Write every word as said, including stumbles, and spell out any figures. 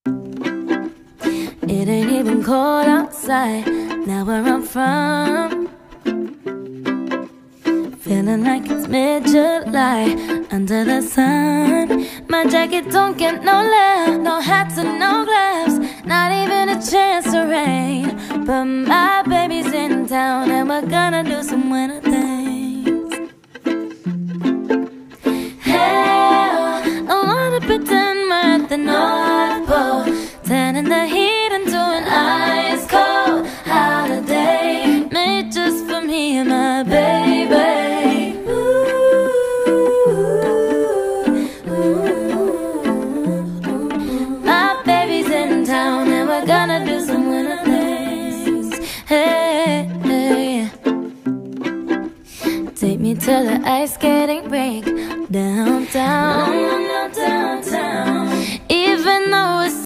It ain't even cold outside, now where I'm from. Feeling like it's mid-July, under the sun. My jacket don't get no love, no hats and no gloves, not even a chance to rain. But my baby's in town and we're gonna do some winter things. Hell, I wanna pretend we're at the North Pole, turning the heat into an ice cold holiday, made just for me and my baby. And we're gonna do some winter things. Hey, hey. Take me to the ice skating rink downtown. Downtown. Even though it's